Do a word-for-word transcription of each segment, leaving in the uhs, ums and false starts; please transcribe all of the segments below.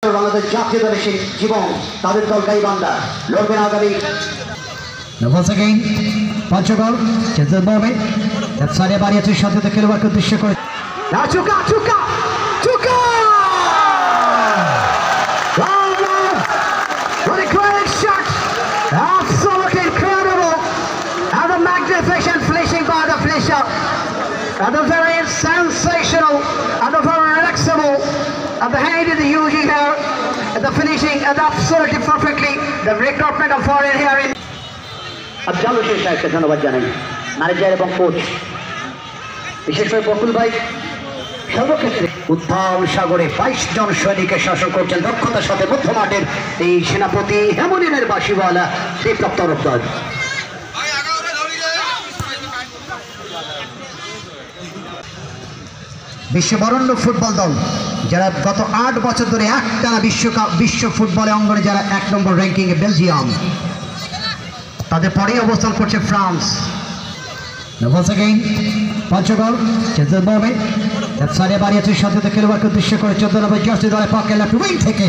বাংলাদেশ জাতীয় দলের সেই জীবন তাদের দল গাইবান্ধা লড়বেন আগামী Once again, Panchagol, Chetan Bobe, that's Saria Baria to shot at the Kilowak of the Shikor. Now Chuka, Chuka, Chuka! What a great shot! Absolutely incredible! And the magnificent flashing by the flasher. And the very sensational and the very relaxable. And the hand in the U G here. And the finishing and absolutely perfectly. The recruitment of foreign here in. Afzalul Sheikh সাহেবকে ধন্যবাদ জানাই manager এবং coach বিশেষ করে বকুল ভাই সর্বক্ষেত্রে উত্তাল সাগরে বাইশ জন সৈনিকের শাসন করছেন দক্ষতার সাথে মধ্যমাঠের এই সেনাপতি হেমনিনের বাসিওয়ালা বিপ্লব তরফদার বিশ্ববরণ্য ফুটবল দল যারা গত আট বছর ধরে একটানা বিশ্বকাপ বিশ্ব ফুটবলে অঙ্গনে যারা এক নম্বর র্যাঙ্কিংয়ে বেলজিয়াম তাদের পরেই অবস্থান করছে France Once again, Panchagol, Chetan Bobe, that's Saria Baria to shot at the Kilowak of the Shikor, চোদ্দ নম্বর জার্সি দলে পক্ষে লেফট উইং থেকে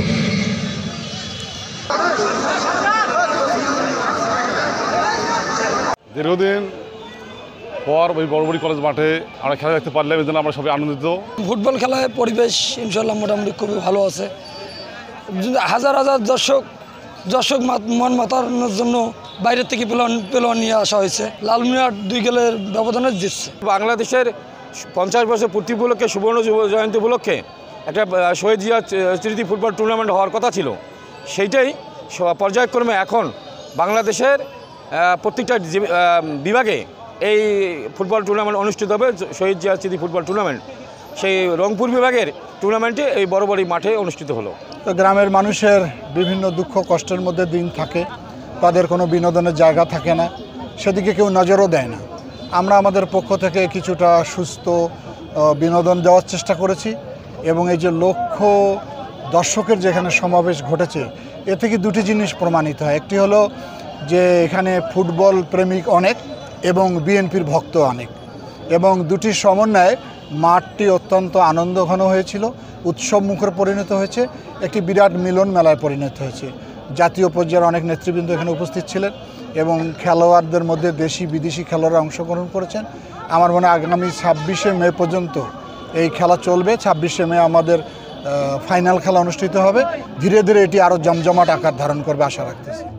দীর্ঘদিন পর ওই বড়বড়ি কলেজ মাঠে আমরা খেলা দেখতে পারলাম এই জন্য আমরা সবাই আনন্দিত। ফুটবল খেলায় পরিবেশ ইনশাল্লাহ মোটামুটি খুবই ভালো আছে। হাজার হাজার দর্শক দর্শক মন মাতানোর জন্য বাইরের থেকে প্লেয়ার প্লেয়ার নিয়ে আসা হয়েছে। লালমনিরহাট দুই গোলের ব্যবধানে জিতছে। বাংলাদেশের পঞ্চাশ বছর পূর্তি উপলক্ষে সুবর্ণ জয়ন্তী উপলক্ষে একটা শহীদ জিয়া স্মৃতি ফুটবল টুর্নামেন্ট হওয়ার কথা ছিল, সেইটাই পর্যায়ক্রমে এখন বাংলাদেশের প্রত্যেকটা বিভাগে এই ফুটবল টুর্নামেন্ট অনুষ্ঠিত হবে। শহীদ জিয়া স্মৃতি ফুটবল টুর্নামেন্ট সেই রংপুর বিভাগের টুর্নামেন্টে এই বড় বড় মাঠে অনুষ্ঠিত হলো। তো গ্রামের মানুষের বিভিন্ন দুঃখ কষ্টের মধ্যে দিন থাকে, তাদের কোনো বিনোদনের জায়গা থাকে না, সেদিকে কেউ নজরও দেয় না। আমরা আমাদের পক্ষ থেকে কিছুটা সুস্থ বিনোদন দেওয়ার চেষ্টা করেছি এবং এই যে লক্ষ দর্শকের যেখানে সমাবেশ ঘটেছে এ থেকে দুটি জিনিস প্রমাণিত হয়। একটি হলো যে এখানে ফুটবল প্রেমিক অনেক এবং বিএনপির ভক্ত অনেক, এবং দুটির সমন্বয়ে মাঠটি অত্যন্ত আনন্দঘন হয়েছিল, উৎসব মুখর পরিণত হয়েছে, একটি বিরাট মিলন মেলায় পরিণত হয়েছে। জাতীয় পর্যায়ের অনেক নেতৃবৃন্দ এখানে উপস্থিত ছিলেন এবং খেলোয়াড়দের মধ্যে দেশি বিদেশি খেলোয়াড়রা অংশগ্রহণ করেছেন। আমার মনে হয় আগামী ছাব্বিশে মে পর্যন্ত এই খেলা চলবে। ছাব্বিশে মে আমাদের ফাইনাল খেলা অনুষ্ঠিত হবে। ধীরে ধীরে এটি আরও জমজমাট আকার ধারণ করবে আশা রাখতেছি।